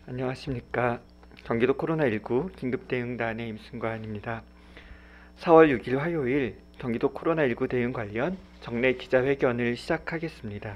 안녕하십니까. 경기도 코로나19 긴급대응단의 임승관입니다. 4월 6일 화요일 경기도 코로나19 대응 관련 정례 기자회견을 시작하겠습니다.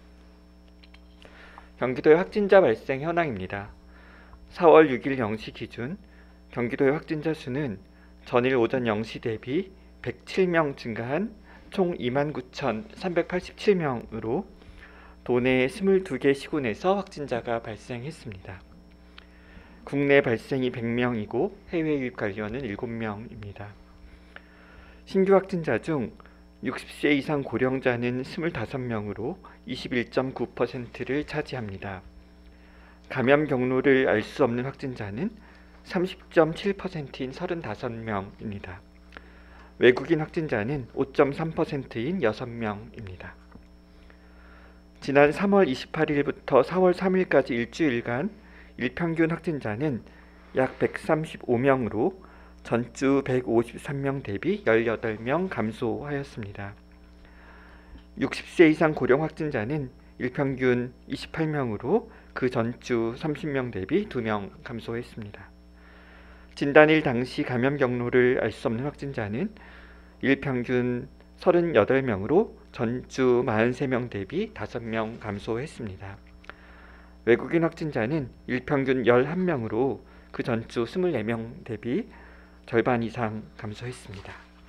경기도의 확진자 발생 현황입니다. 4월 6일 0시 기준 경기도의 확진자 수는 전일 오전 0시 대비 107명 증가한 총 29,387명으로 도내 22개 시군에서 확진자가 발생했습니다. 국내 발생이 100명이고 해외 유입 관련은 7명입니다. 신규 확진자 중 60세 이상 고령자는 25명으로 21.9%를 차지합니다. 감염 경로를 알 수 없는 확진자는 30.7%인 35명입니다. 외국인 확진자는 5.3%인 6명입니다. 지난 3월 28일부터 4월 3일까지 일주일간 일평균 확진자는 약 135명으로 전주 153명 대비 18명 감소하였습니다. 60세 이상 고령 확진자는 일평균 28명으로 그 전주 30명 대비 2명 감소했습니다. 진단일 당시 감염 경로를 알 수 없는 확진자는 일평균 38명으로 전주 43명 대비 5명 감소했습니다. 외국인 확진자는 일평균 11명으로 그 전주 24명 대비 절반 이상 감소했습니다.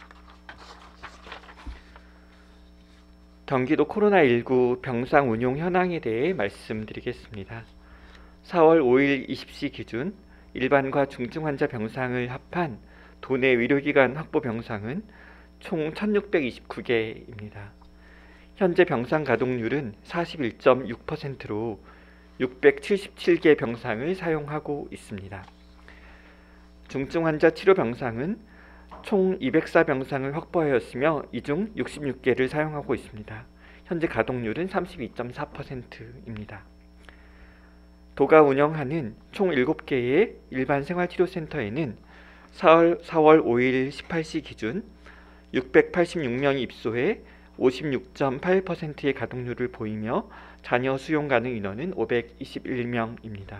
경기도 코로나19 병상 운용 현황에 대해 말씀드리겠습니다. 4월 5일 20시 기준 일반과 중증 환자 병상을 합한 도내 의료기관 확보 병상은 총 1629개입니다. 현재 병상 가동률은 41.6%로 677개 병상을 사용하고 있습니다. 중증 환자 치료 병상은 총 204병상을 확보하였으며 이 중 66개를 사용하고 있습니다. 현재 가동률은 32.4%입니다. 도가 운영하는 총 7개의 일반 생활치료센터에는 4월 5일 18시 기준 686명이 입소해 56.8%의 가동률을 보이며 잔여 수용 가능 인원은 521명입니다.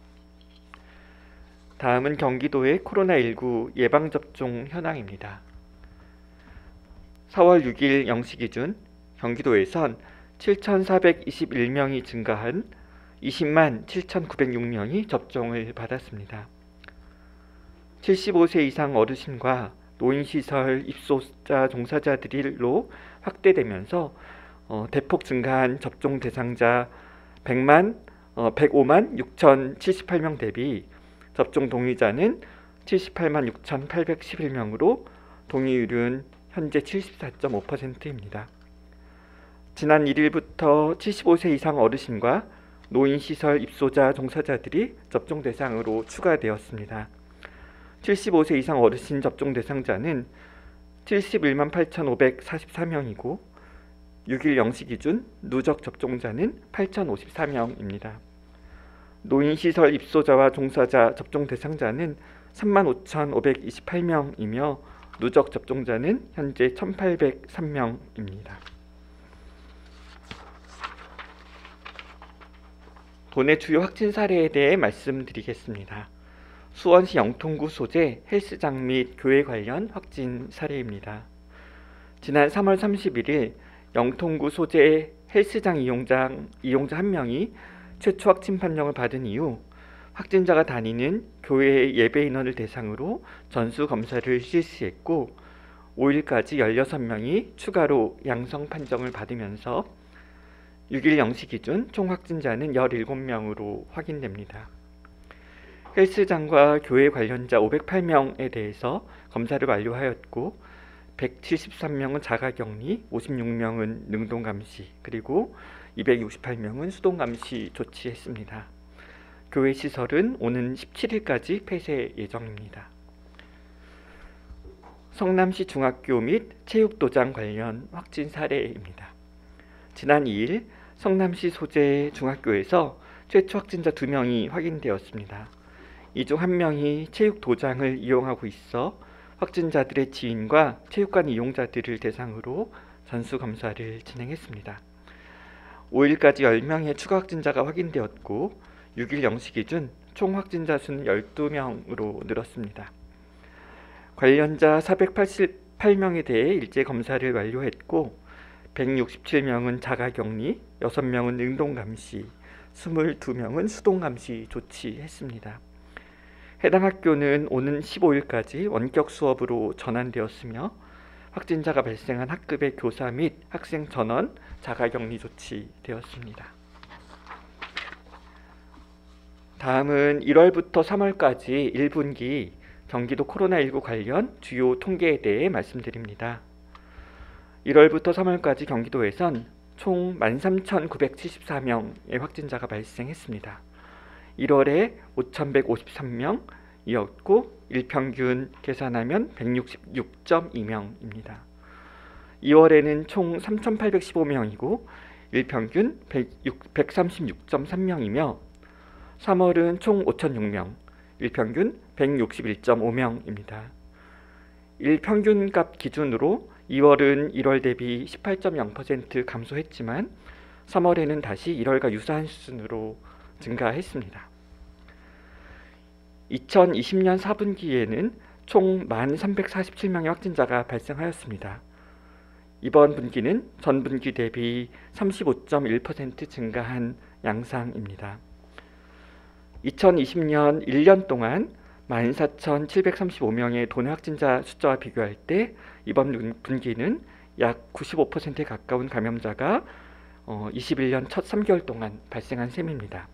다음은 경기도의 코로나19 예방접종 현황입니다. 4월 6일 0시 기준 경기도에선 7,421명이 증가한 20만 7,906명이 접종을 받았습니다. 75세 이상 어르신과 노인시설 입소자 종사자들로 확대되면서 대폭 증가한 접종 대상자 105만 6,078명 대비 접종 동의자는 78만 6,811명으로 동의율은 현재 74.5%입니다. 지난 1일부터 75세 이상 어르신과 노인시설 입소자 종사자들이 접종 대상으로 추가되었습니다. 75세 이상 어르신 접종 대상자는 71만 8,544명이고 6일 0시 기준 누적 접종자는 8,054명입니다. 노인시설 입소자와 종사자 접종 대상자는 3만 5,528명이며 누적 접종자는 현재 1,803명입니다. 도내 주요 확진 사례에 대해 말씀드리겠습니다. 수원시 영통구 소재 헬스장 및 교회 관련 확진 사례입니다. 지난 3월 31일 영통구 소재 헬스장 이용자 1명이 최초 확진 판정을 받은 이후 확진자가 다니는 교회 예배 인원을 대상으로 전수 검사를 실시했고 5일까지 16명이 추가로 양성 판정을 받으면서 6일 0시 기준 총 확진자는 17명으로 확인됩니다. 헬스장과 교회 관련자 508명에 대해서 검사를 완료하였고 173명은 자가격리, 56명은 능동감시, 그리고 268명은 수동감시 조치했습니다. 교회 시설은 오는 17일까지 폐쇄 예정입니다. 성남시 중학교 및 체육도장 관련 확진 사례입니다. 지난 2일 성남시 소재 중학교에서 최초 확진자 2명이 확인되었습니다. 이 중 1명이 체육도장을 이용하고 있어 확진자들의 지인과 체육관 이용자들을 대상으로 전수검사를 진행했습니다. 5일까지 10명의 추가 확진자가 확인되었고 6일 0시 기준 총 확진자 수는 12명으로 늘었습니다. 관련자 488명에 대해 일제 검사를 완료했고 167명은 자가격리, 6명은 능동감시, 22명은 수동감시 조치했습니다. 해당 학교는 오는 15일까지 원격 수업으로 전환되었으며 확진자가 발생한 학급의 교사 및 학생 전원 자가격리 조치되었습니다. 다음은 1월부터 3월까지 1분기 경기도 코로나19 관련 주요 통계에 대해 말씀드립니다. 1월부터 3월까지 경기도에선 총 13,974명의 확진자가 발생했습니다. 1월에 5,153명이었고 일평균 계산하면 166.2명입니다. 2월에는 총 3,815명이고 일평균 136.3명이며 3월은 총 5,006명, 일평균 161.5명입니다. 일평균값 기준으로 2월은 1월 대비 18.0% 감소했지만 3월에는 다시 1월과 유사한 수준으로 증가했습니다. 2020년 4분기에는 총 1,347명의 확진자가 발생하였습니다. 이번 분기는 전분기 대비 35.1% 증가한 양상입니다. 2020년 1년 동안 14,735명의 도내 확진자 숫자와 비교할 때 이번 분기는 약 95%에 가까운 감염자가 21년 첫 3개월 동안 발생한 셈입니다.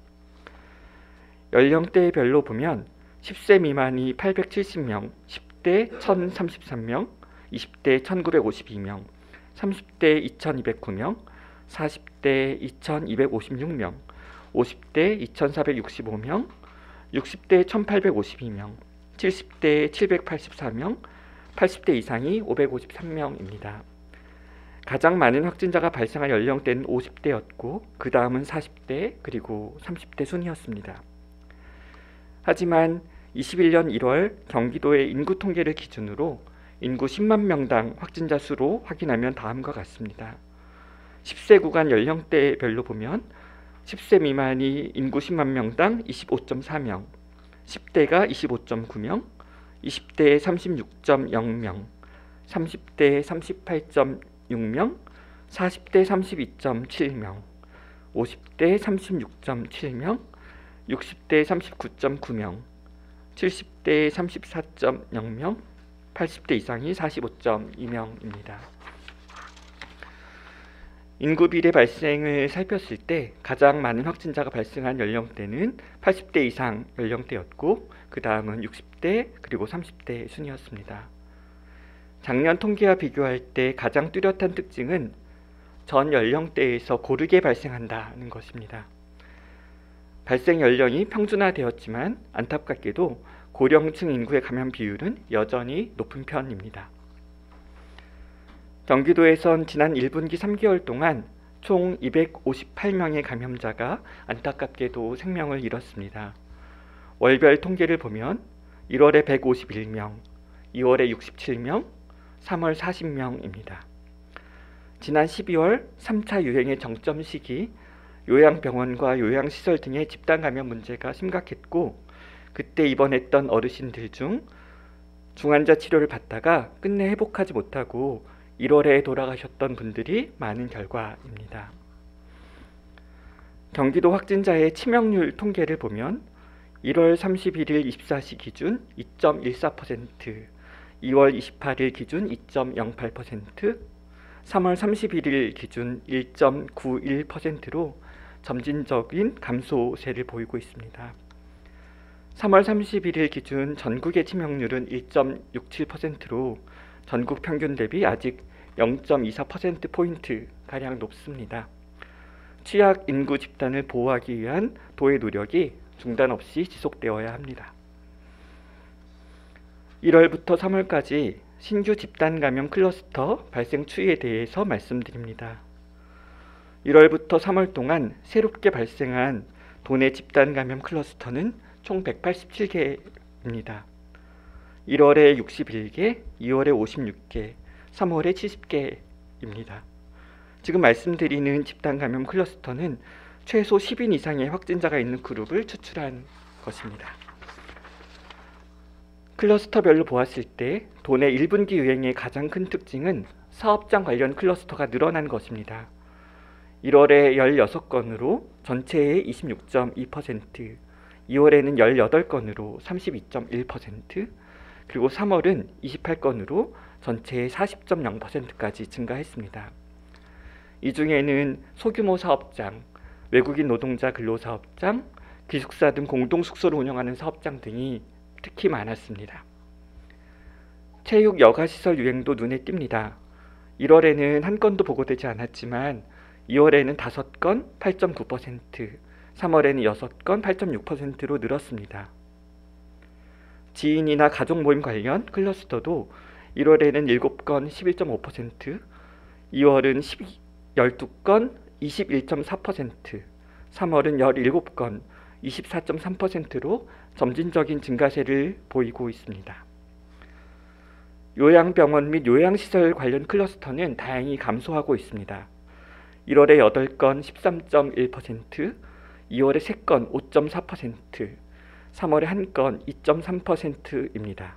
연령대별로 보면 10세 미만이 870명, 10대 1,033명, 20대 1,952명, 30대 2,209명, 40대 2,256명, 50대 2,465명, 60대 1,852명, 70대 784명, 80대 이상이 553명입니다. 가장 많은 확진자가 발생한 연령대는 50대였고 그 다음은 40대 그리고 30대 순이었습니다. 하지만 21년 1월 경기도의 인구 통계를 기준으로 인구 10만 명당 확진자 수로 확인하면 다음과 같습니다. 10세 구간 연령대별로 보면 10세 미만이 인구 10만 명당 25.4명, 10대가 25.9명, 20대 36.0명, 30대 38.6명, 40대 32.7명, 50대 36.7명, 60대 39.9명, 70대 34.0명, 80대 이상이 45.2명입니다. 인구 비례 발생을 살폈을 때 가장 많은 확진자가 발생한 연령대는 80대 이상 연령대였고 그 다음은 60대 그리고 30대 순이었습니다. 작년 통계와 비교할 때 가장 뚜렷한 특징은 전 연령대에서 고르게 발생한다는 것입니다. 발생 연령이 평준화되었지만 안타깝게도 고령층 인구의 감염 비율은 여전히 높은 편입니다. 경기도에선 지난 1분기 3개월 동안 총 258명의 감염자가 안타깝게도 생명을 잃었습니다. 월별 통계를 보면 1월에 151명, 2월에 67명, 3월 40명입니다. 지난 12월 3차 유행의 정점 시기 요양병원과 요양시설 등의 집단 감염 문제가 심각했고 그때 입원했던 어르신들 중 중환자 치료를 받다가 끝내 회복하지 못하고 1월에 돌아가셨던 분들이 많은 결과입니다. 경기도 확진자의 치명률 통계를 보면 1월 31일 24시 기준 2.14%, 2월 28일 기준 2.08%, 3월 31일 기준 1.91%로 점진적인 감소세를 보이고 있습니다. 3월 31일 기준 전국의 치명률은 1.67%로 전국 평균 대비 아직 0.24%포인트 가량 높습니다. 취약 인구 집단을 보호하기 위한 도의 노력이 중단 없이 지속되어야 합니다. 1월부터 3월까지 신규 집단 감염 클러스터 발생 추이에 대해서 말씀드립니다. 1월부터 3월 동안 새롭게 발생한 도내 집단 감염 클러스터는 총 187개입니다. 1월에 61개, 2월에 56개, 3월에 70개입니다. 지금 말씀드리는 집단 감염 클러스터는 최소 10인 이상의 확진자가 있는 그룹을 추출한 것입니다. 클러스터별로 보았을 때 도내 1분기 유행의 가장 큰 특징은 사업장 관련 클러스터가 늘어난 것입니다. 1월에 16건으로 전체의 26.2%, 2월에는 18건으로 32.1%, 그리고 3월은 28건으로 전체의 40.0%까지 증가했습니다. 이 중에는 소규모 사업장, 외국인 노동자 근로사업장, 기숙사 등 공동숙소를 운영하는 사업장 등이 특히 많았습니다. 체육 여가시설 유행도 눈에 띕니다. 1월에는 한 건도 보고되지 않았지만 2월에는 5건 8.9%, 3월에는 6건 8.6%로 늘었습니다. 지인이나 가족 모임 관련 클러스터도 1월에는 7건 11.5%, 2월은 12건 21.4%, 3월은 17건 24.3%로 점진적인 증가세를 보이고 있습니다. 요양병원 및 요양시설 관련 클러스터는 다행히 감소하고 있습니다. 1월에 8건 13.1%, 2월에 3건 5.4%, 3월에 1건 2.3%입니다.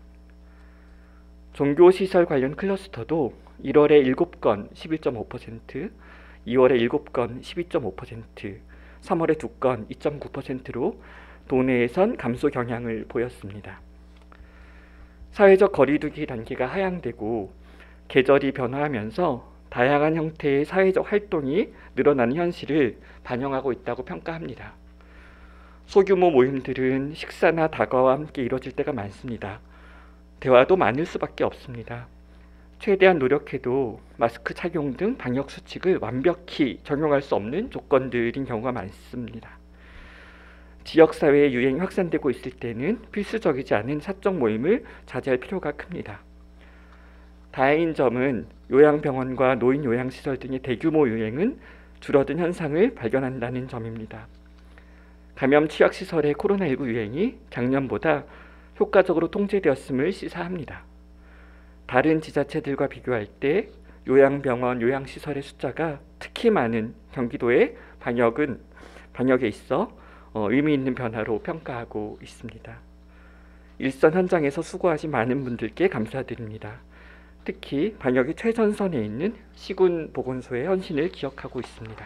종교시설 관련 클러스터도 1월에 7건 11.5%, 2월에 7건 12.5%, 3월에 2건 2.9%로 도내에선 감소 경향을 보였습니다. 사회적 거리두기 단계가 하향되고 계절이 변화하면서 다양한 형태의 사회적 활동이 늘어나는 현실을 반영하고 있다고 평가합니다. 소규모 모임들은 식사나 다과와 함께 이뤄질 때가 많습니다. 대화도 많을 수밖에 없습니다. 최대한 노력해도 마스크 착용 등 방역 수칙을 완벽히 적용할 수 없는 조건들인 경우가 많습니다. 지역사회의 유행이 확산되고 있을 때는 필수적이지 않은 사적 모임을 자제할 필요가 큽니다. 다행인 점은 요양병원과 노인요양시설 등의 대규모 유행은 줄어든 현상을 발견한다는 점입니다. 감염 취약시설의 코로나19 유행이 작년보다 효과적으로 통제되었음을 시사합니다. 다른 지자체들과 비교할 때 요양병원, 요양시설의 숫자가 특히 많은 경기도의 방역에 있어 의미 있는 변화로 평가하고 있습니다. 일선 현장에서 수고하신 많은 분들께 감사드립니다. 특히 방역의 최전선에 있는 시군보건소의 헌신을 기억하고 있습니다.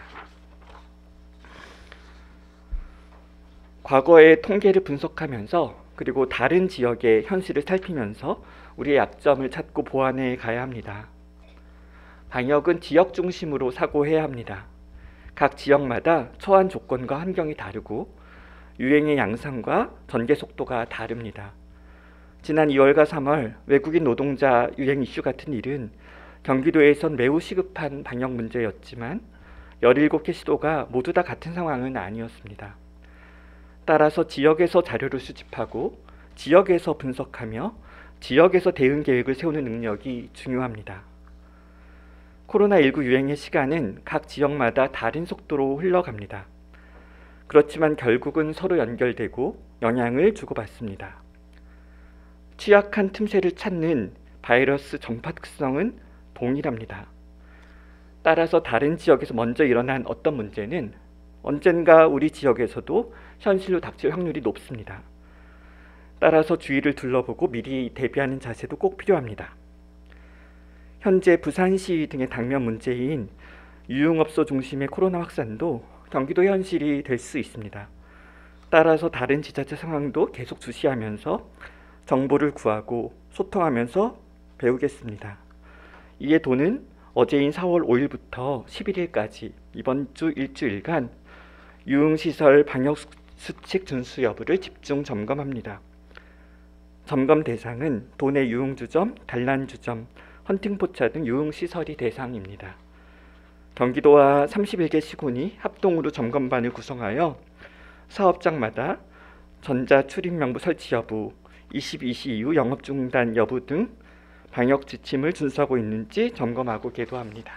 과거의 통계를 분석하면서 그리고 다른 지역의 현실을 살피면서 우리의 약점을 찾고 보완해 가야 합니다. 방역은 지역 중심으로 사고해야 합니다. 각 지역마다 처한 조건과 환경이 다르고 유행의 양상과 전개 속도가 다릅니다. 지난 2월과 3월 외국인 노동자 유행 이슈 같은 일은 경기도에선 매우 시급한 방역 문제였지만 17개 시도가 모두 다 같은 상황은 아니었습니다. 따라서 지역에서 자료를 수집하고 지역에서 분석하며 지역에서 대응 계획을 세우는 능력이 중요합니다. 코로나19 유행의 시간은 각 지역마다 다른 속도로 흘러갑니다. 그렇지만 결국은 서로 연결되고 영향을 주고받습니다. 취약한 틈새를 찾는 바이러스 전파 특성은 동일합니다. 따라서 다른 지역에서 먼저 일어난 어떤 문제는 언젠가 우리 지역에서도 현실로 닥칠 확률이 높습니다. 따라서 주위를 둘러보고 미리 대비하는 자세도 꼭 필요합니다. 현재 부산시 등의 당면 문제인 유흥업소 중심의 코로나 확산도 경기도 현실이 될 수 있습니다. 따라서 다른 지자체 상황도 계속 주시하면서 정보를 구하고 소통하면서 배우겠습니다. 이에 도는 어제인 4월 5일부터 11일까지 이번 주 일주일간 유흥시설 방역수칙 준수 여부를 집중 점검합니다. 점검 대상은 도내 유흥주점, 단란주점, 헌팅포차 등 유흥시설이 대상입니다. 경기도와 31개 시군이 합동으로 점검반을 구성하여 사업장마다 전자출입명부 설치 여부, 22시 이후 영업 중단 여부 등 방역 지침을 준수하고 있는지 점검하고 계도합니다.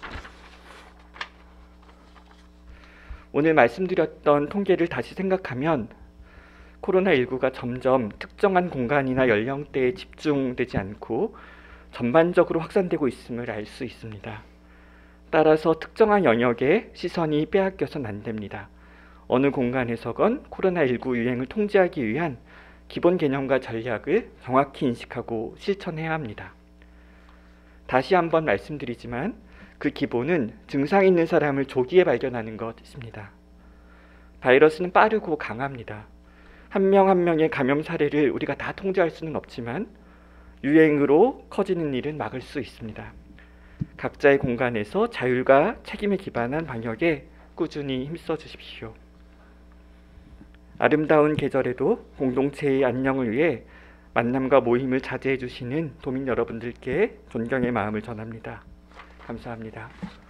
오늘 말씀드렸던 통계를 다시 생각하면 코로나19가 점점 특정한 공간이나 연령대에 집중되지 않고 전반적으로 확산되고 있음을 알 수 있습니다. 따라서 특정한 영역에 시선이 빼앗겨서는 안 됩니다. 어느 공간에서건 코로나19 유행을 통제하기 위한 기본 개념과 전략을 정확히 인식하고 실천해야 합니다. 다시 한번 말씀드리지만 그 기본은 증상 있는 사람을 조기에 발견하는 것입니다. 바이러스는 빠르고 강합니다. 한 명 한 명의 감염 사례를 우리가 다 통제할 수는 없지만 유행으로 커지는 일은 막을 수 있습니다. 각자의 공간에서 자율과 책임에 기반한 방역에 꾸준히 힘써 주십시오. 아름다운 계절에도 공동체의 안녕을 위해 만남과 모임을 자제해 주시는 도민 여러분들께 존경의 마음을 전합니다. 감사합니다.